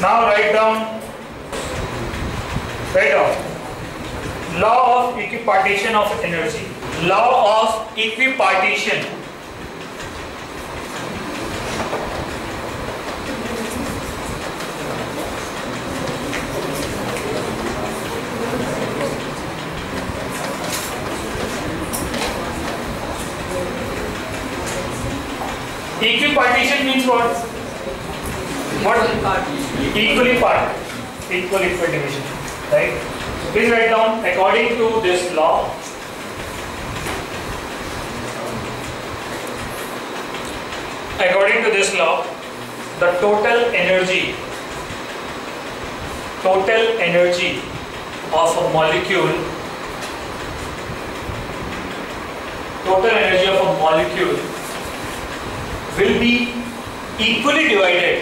Now write down law of equipartition of energy. Law of equipartition. Equipartition means what? Equally part. Equal division. Right? So please write down, according to this law, the total energy of a molecule will be equally divided.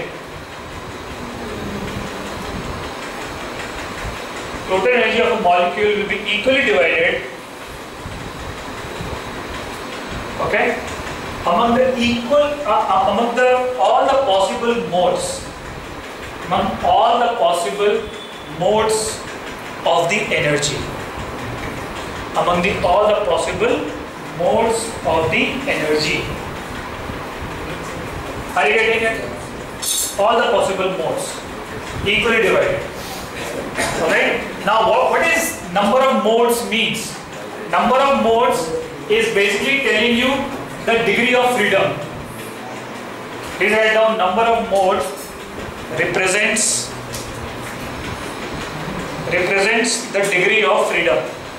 Total energy of a molecule will be equally divided, okay, among all the possible modes of the energy. Are you getting it? All the possible modes equally divided. Alright. Now what is number of modes means? Number of modes is basically telling you the degree of freedom. Please write down, number of modes represents the degree of freedom.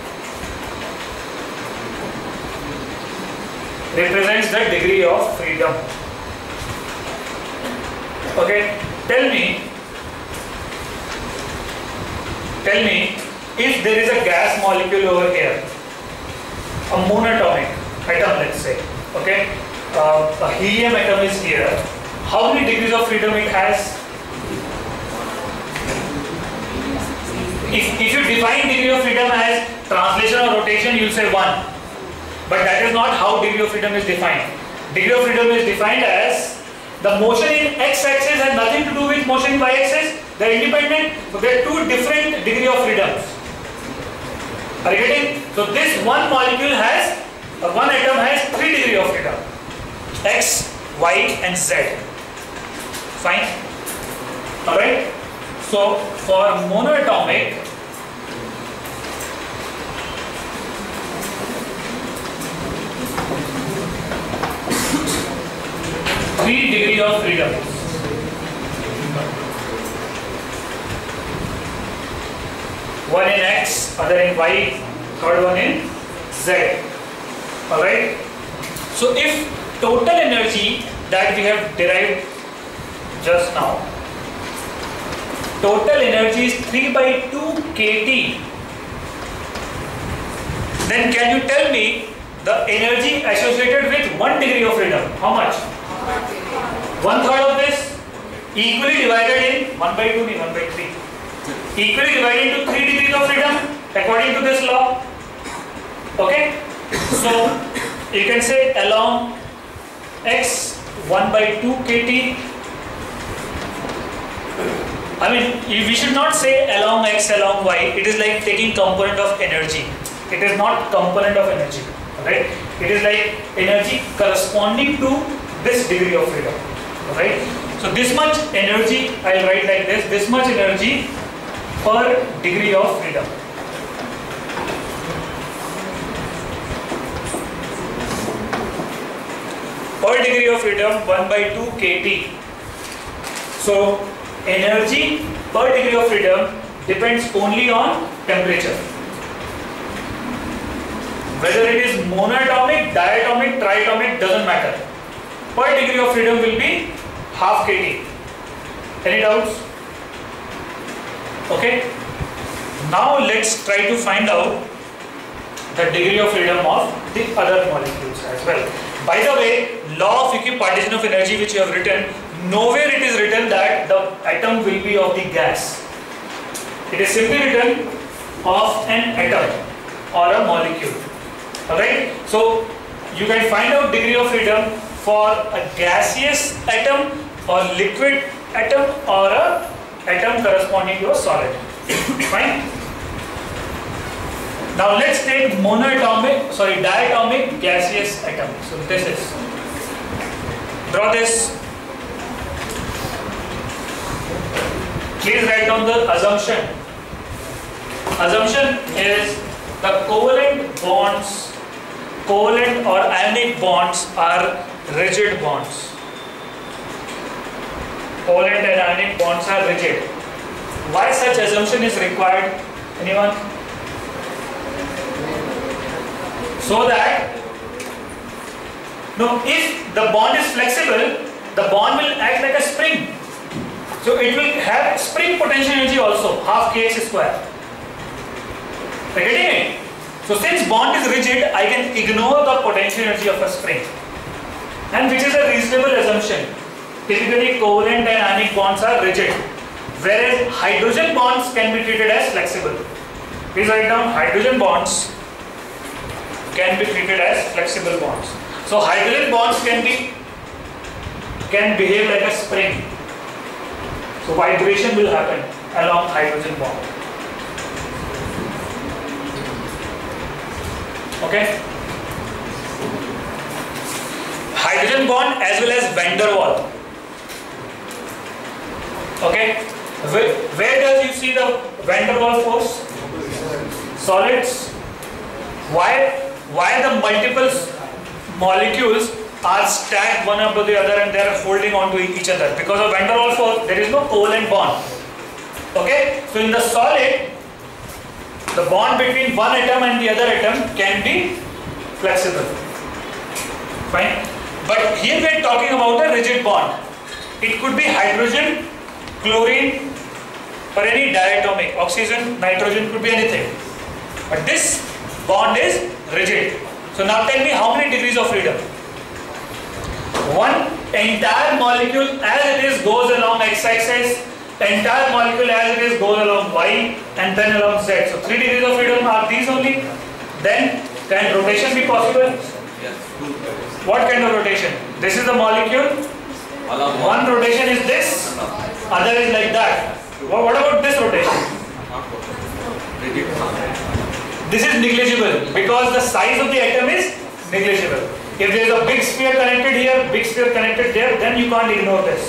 Okay, tell me if there is a gas molecule over here, a monatomic atom, let's say, okay, a helium atom is here. How many degrees of freedom it has? If you define degree of freedom as translation or rotation, you will say 1. But that is not how degree of freedom is defined. Degree of freedom is defined as the motion in x-axis has nothing to do with motion in y-axis. They are independent. So there are two different degree of freedoms. Are you getting? So this one molecule has, or one atom has 3 degrees of freedom: x, y, and z. Fine. All right. So for monoatomic, three degrees of freedom. One in x, other in y, third one in z. Alright? So if total energy that we have derived just now, total energy is 3/2 kT, then can you tell me the energy associated with 1 degree of freedom? How much? 1/3 of this equally divided in 1/2 means 1/3. Equally divided into 3 degrees of freedom according to this law. Okay? So you can say along x 1/2 kT. I mean, we should not say along x, along y. It is like taking component of energy. It is not component of energy. Right? It is like energy corresponding to this degree of freedom. Right? So this much energy, I will write like this. This much energy per degree of freedom. Per degree of freedom 1/2 kT. So energy per degree of freedom depends only on temperature. Whether it is monatomic, diatomic, triatomic, doesn't matter. Per degree of freedom will be half kT. Any doubts? Okay. Now let's try to find out the degree of freedom of the other molecules as well. By the way, law of equipartition of energy which you have written, nowhere it is written that the atom will be of the gas. It is simply written of an atom or a molecule. Alright? So you can find out degree of freedom for a gaseous atom or liquid atom or a atom corresponding to a solid. Fine. Now let's take diatomic gaseous atom. So this is, draw this. Please write down the assumption. Assumption is the covalent or ionic bonds are rigid bonds. Covalent and ionic bonds are rigid. Why such assumption is required? Anyone? So that, no, if the bond is flexible, the bond will act like a spring. So it will have spring potential energy also, half kx square. Are you getting it? So since bond is rigid, I can ignore the potential energy of a spring, and which is a reasonable assumption. Typically covalent and ionic bonds are rigid, whereas hydrogen bonds can be treated as flexible. Please write down, hydrogen bonds can be treated as flexible bonds. So hydrogen bonds can behave like a spring. So vibration will happen along hydrogen bond. Okay. Hydrogen bond as well as van der Waals. Okay. Where does you see the van der Waals force? Solids. Why the multiple molecules are stacked one above the other and they are holding on to each other? Because of van der Waals force, there is no covalent bond. Okay. So in the solid, the bond between one atom and the other atom can be flexible. Fine. But here we are talking about a rigid bond. It could be hydrogen, chlorine, or any diatomic, oxygen, nitrogen, could be anything. But this bond is rigid. So now tell me how many degrees of freedom? One entire molecule as it is goes along x-axis, entire molecule as it is goes along y, and then along z. So 3 degrees of freedom are these only. Then can rotation be possible? Yes. What kind of rotation? This is the molecule. One rotation is this, other is like that. What about this rotation? This is negligible because the size of the atom is negligible. If there is a big sphere connected here, big sphere connected there, then you can't ignore this.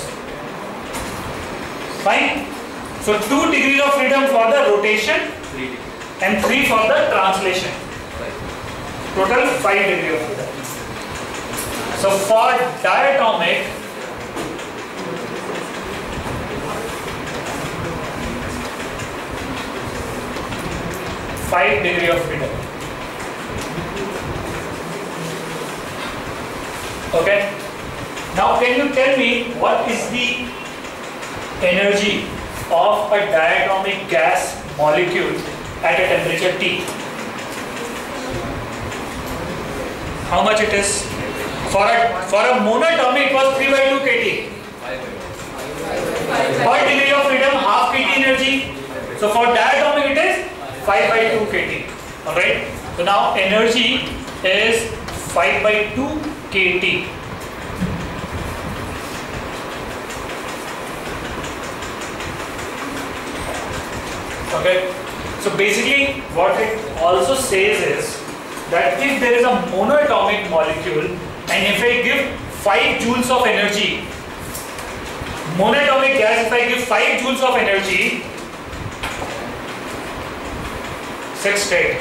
Fine. So 2 degrees of freedom for the rotation and 3 for the translation. Total 5 degrees of freedom. So for diatomic, five degree of freedom. Okay. Now can you tell me what is the energy of a diatomic gas molecule at a temperature T? How much it is? For a monatomic it was 3/2 kT. Per degree of freedom, half kT energy. So for diatomic it is 5/2 kT. Alright. So now energy is 5/2 kT. Okay. So basically what it also says is that if there is a monoatomic molecule and if I give 5 joules of energy, monatomic gas, if I give 5 joules of energy, 6 state.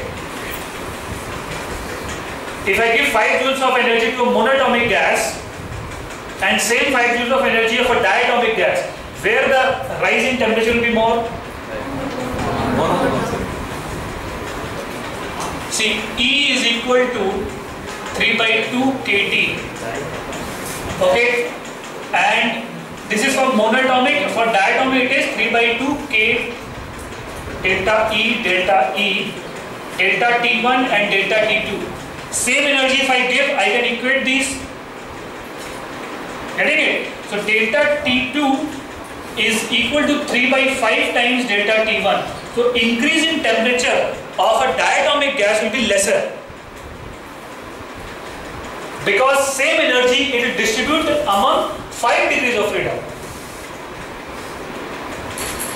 If I give 5 joules of energy to a monatomic gas and same 5 joules of energy of a diatomic gas, where the rise in temperature will be more? See, E is equal to 3/2 kT. Okay, and this is for monatomic. For diatomic it is 3/2 K delta E, delta T1 and delta T2. Same energy if I give, I can equate these. Getting it? So delta T2 is equal to 3/5 times delta T1. So increase in temperature of a diatomic gas will be lesser, because same energy it will distribute among 5 degrees of freedom.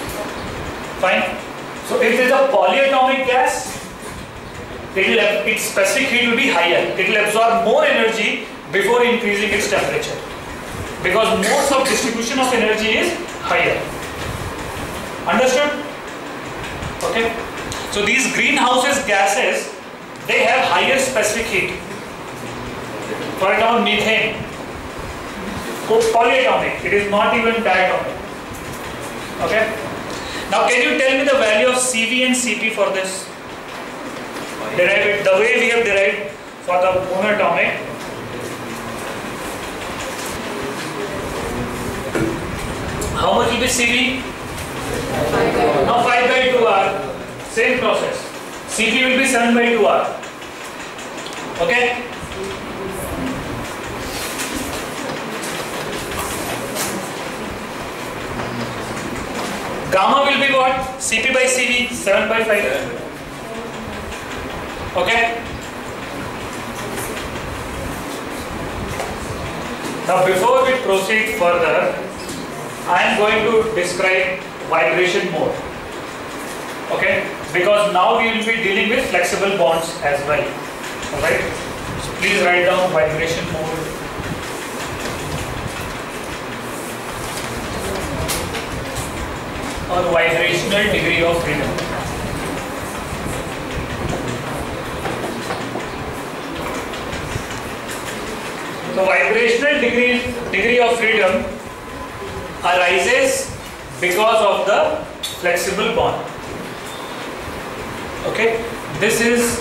Fine. So if there is a polyatomic gas, its specific heat will be higher. It will absorb more energy before increasing its temperature, because modes of distribution of energy is higher. Understood? Okay. So these greenhouse gases, they have higher specific heat. For example, methane, polyatomic. It is not even diatomic. Okay. Now, can you tell me the value of CV and CP for this? Derive it the way we have derived for the monatomic. How much will be CV? Now 5 by 2R. Same process. CV will be 7 by 2R. Okay? Gamma will be what? CP by CV, 7 by 5. Okay? Now before we proceed further, I am going to describe vibration mode. Okay? Because now we will be dealing with flexible bonds as well. Alright? So please write down vibration mode. Or vibrational degree of freedom. So vibrational degree of freedom arises because of the flexible bond. Okay, this is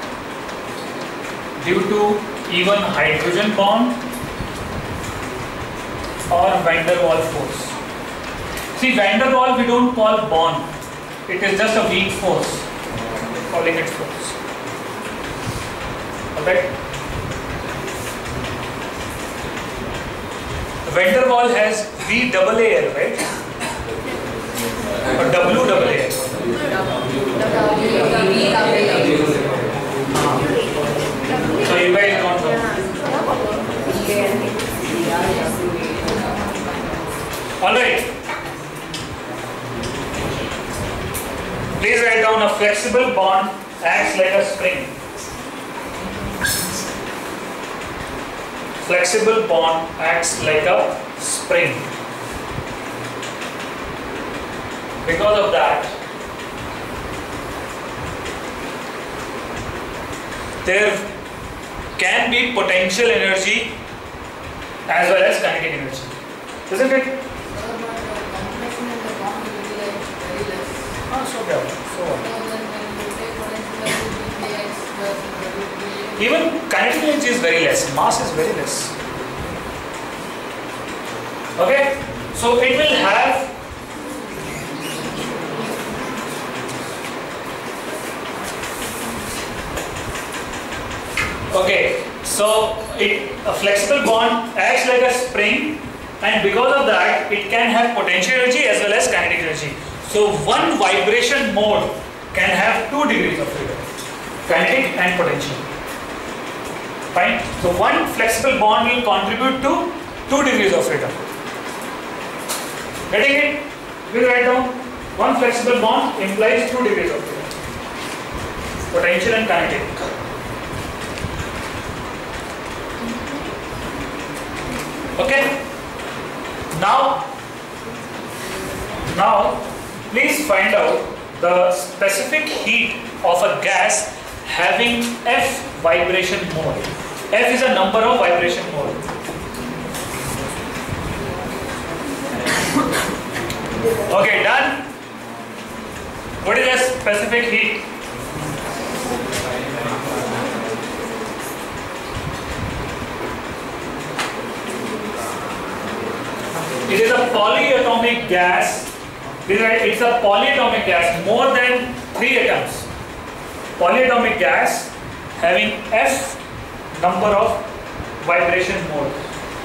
due to even hydrogen bond or van der Waals force. See, van der Waals we don't call bond, it is just a weak force, calling it force. Okay. Van der Waals has V double A, right? Or W double A. So you guys don't know. Alright. Please write down a flexible bond acts like a spring. Flexible bond acts like a spring. Because of that, there can be potential energy as well as kinetic energy. Isn't it? Even kinetic energy is very less, mass is very less. Okay, so it will have a flexible bond acts like a spring, and because of that it can have potential energy as well as kinetic energy. So one vibration mode can have 2 degrees of freedom, kinetic and potential. Fine. So one flexible bond will contribute to 2 degrees of freedom. Getting it? We'll write down one flexible bond implies 2 degrees of freedom, potential and kinetic. Okay. Now please find out the specific heat of a gas having F vibration mode. F is a number of vibration mode. Okay, done. What is the specific heat? It is a polyatomic gas. It's a polyatomic gas, more than 3 atoms. Polyatomic gas having F number of vibration modes.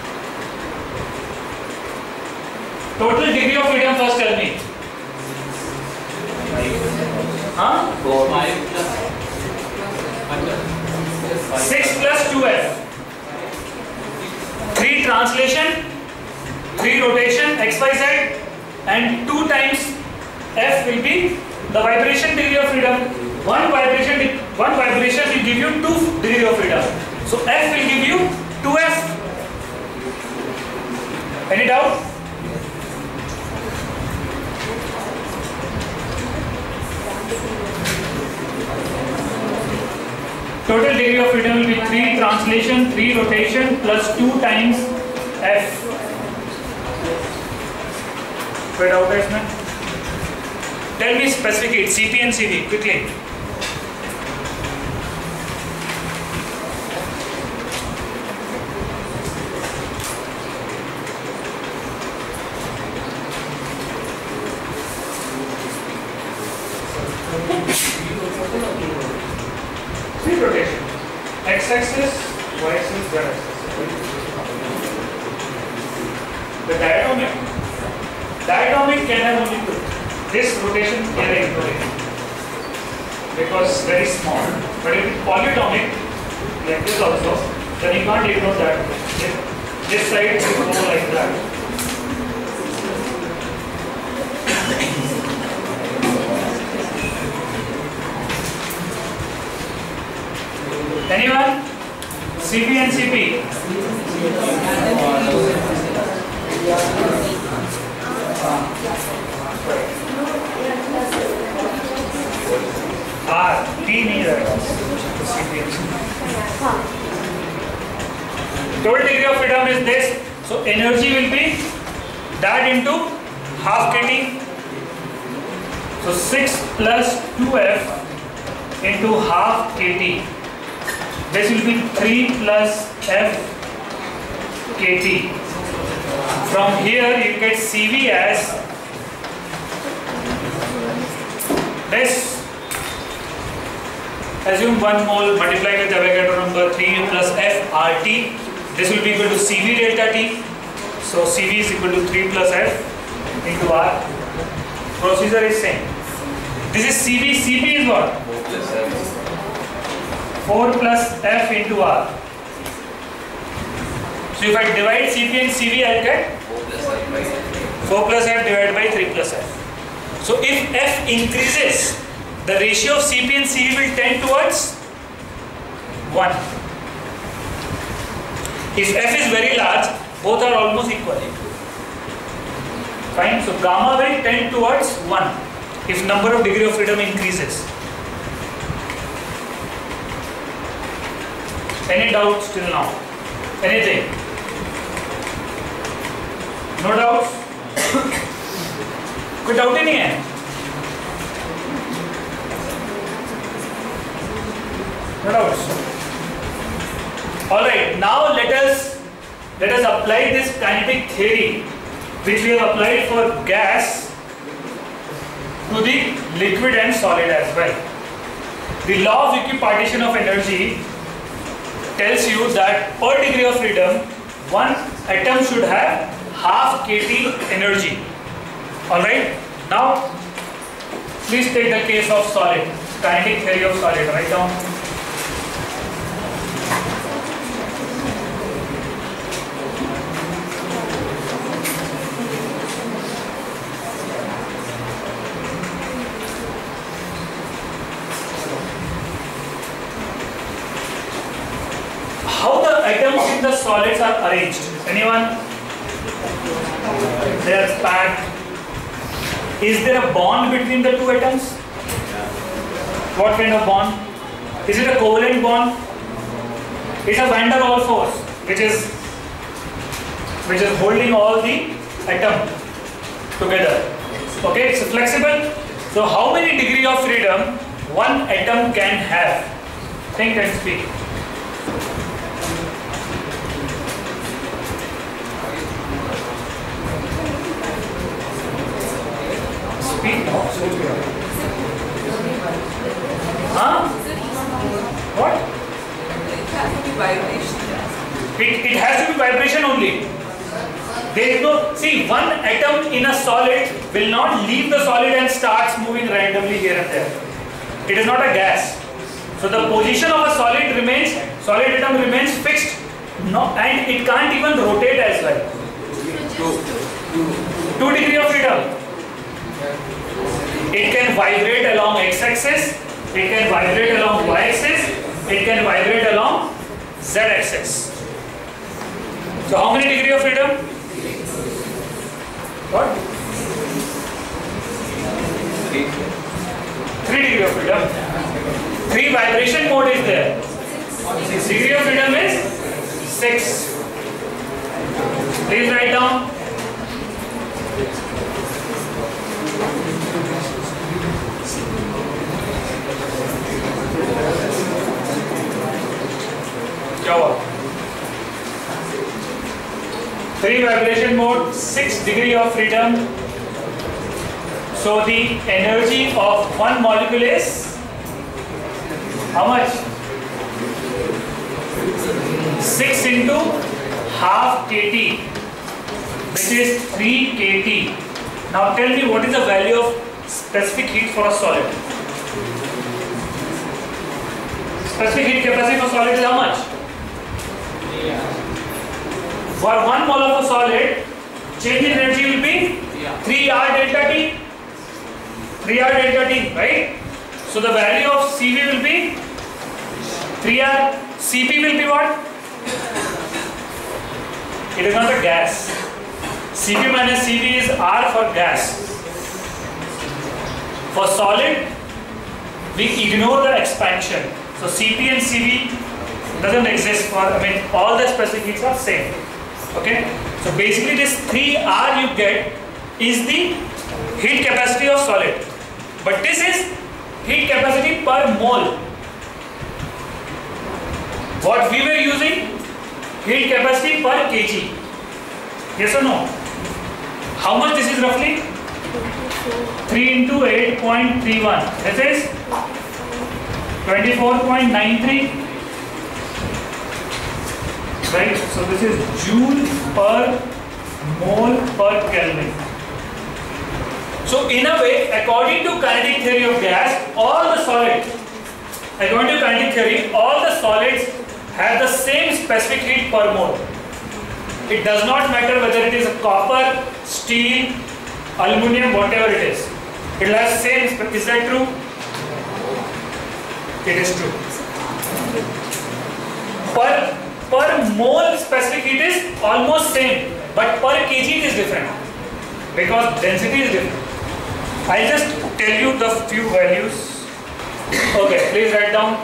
Total degree of freedom, first tell me. 6 plus 2F. 3 translation, 3 rotation, XYZ, and 2 times F will be the vibration degree of freedom. One vibration will give you 2 degree of freedom. So F will give you 2F. Any doubt? Total degree of freedom will be 3 translation, 3 rotation plus 2 times F. Wait out guys, man. Tell me specificate CP and CV quickly. Three rotation. X-axis, Y-axis, Z-axis. The diatomic can have only 2. This rotation can ignore because very small. But if it's polyatomic, like this also, then you can't ignore that. This side will go like that. Anyone? CP and CP? R, T नहीं रहेगा. Total degree of freedom is this. So energy will be that into half kT. So 6 plus 2F into half kT. This will be 3 plus F kT. From here you get CV as this. Assume 1 mole multiplied with Avogadro number 3 plus F RT. This will be equal to CV delta T. So CV is equal to 3 plus F into R. Procedure is same. This is CV. CP is what? 4 plus F into R. So if I divide CP and CV, I'll get 4 plus F divided by 3 plus F. So if F increases, the ratio of CP and CV will tend towards 1. If F is very large, both are almost equal. Fine. So gamma will tend towards 1 if number of degree of freedom increases. Any doubts till now? Anything? No doubts? कोई doubt ही नहीं है? No doubts. All right. Now let us apply this kinetic theory, which we have applied for gas, to the liquid and solid as well. The law of equipartition of energy tells you that per degree of freedom, one atom should have half kT energy. Alright, now please take the case of solid, kinetic theory of solid, write down. How the atoms in the solids are arranged? Anyone? They are packed. Is there a bond between the two atoms? What kind of bond? Is it a covalent bond? It's a van der Waals force, which is holding all the atom together. Okay, it's flexible. So how many degree of freedom one atom can have? Think and speak. Huh? What? It has to be vibration. It has to be vibration only. There is no, see, one atom in a solid will not leave the solid and starts moving randomly here and there. It is not a gas. So the position of a solid atom remains fixed. No, and it can't even rotate as well. 2 degree of freedom. It can vibrate along x-axis, it can vibrate along y-axis, it can vibrate along z-axis. So how many degree of freedom? What? 3 degree of freedom. 3 vibration mode is there. Degree of freedom is 6. Please write down. क्या हुआ? 3 vibration mode, 6 degree of freedom. So the energy of one molecule is how much? 6 into half kT, which is 3 kT. Now tell me, what is the value of specific heat for a solid? Specific heat capacity for solid is how much? For 1 mole of a solid, change in energy will be 3R delta T. 3R delta T, right? So the value of Cv will be 3R. Cp will be what? It is not a gas. Cp minus Cv is R for gas. For solid, we ignore the expansion. So Cp and Cv doesn't exist for, all the specific heats are same. Okay? So basically this 3R you get is the heat capacity of solid. But this is heat capacity per mole. What we were using? Heat capacity per kg. Yes or no? How much this is roughly? 3 into 8.31. This is 24.93. Right? So this is joule per mole per Kelvin. So in a way, according to kinetic theory of gas, all the solids have the same specific heat per mole. It does not matter whether it is a copper, steel, aluminum, whatever it is. It will have same. Is that true? It is true. Per mole specific heat is almost same, but per kg it is different because density is different. I'll just tell you the few values. Okay, please write down.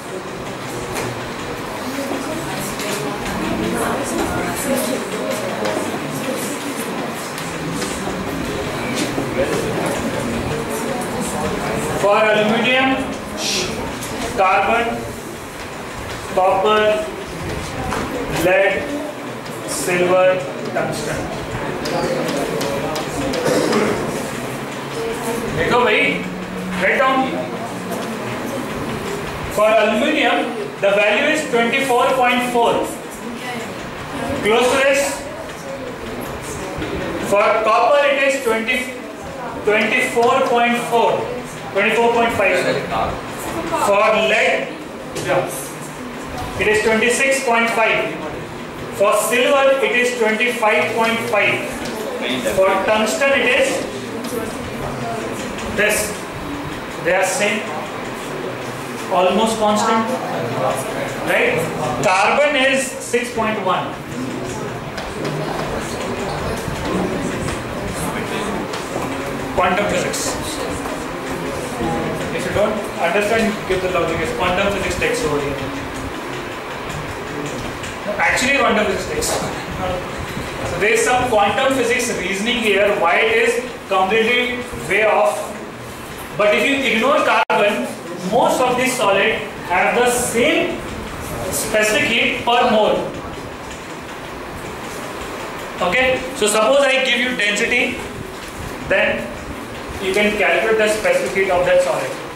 For aluminium, carbon, copper, lead, silver, tungsten. देखो भाई, write down. For aluminium, the value is 24.4. Close to this. For copper, it is 24.4. 24.5. For lead, it is 26.5. For silver, it is 25.5. For tungsten, it is this. They are same, almost constant, right? Carbon is 6.1. Quantum physics. If you don't understand, give the logic. It's quantum physics text over here. Actually, quantum physics text. So there is some quantum physics reasoning here why it is completely way off. But if you ignore carbon, most of these solids have the same specific heat per mole. Okay? So suppose I give you density, then you can calculate the specific heat of that solid.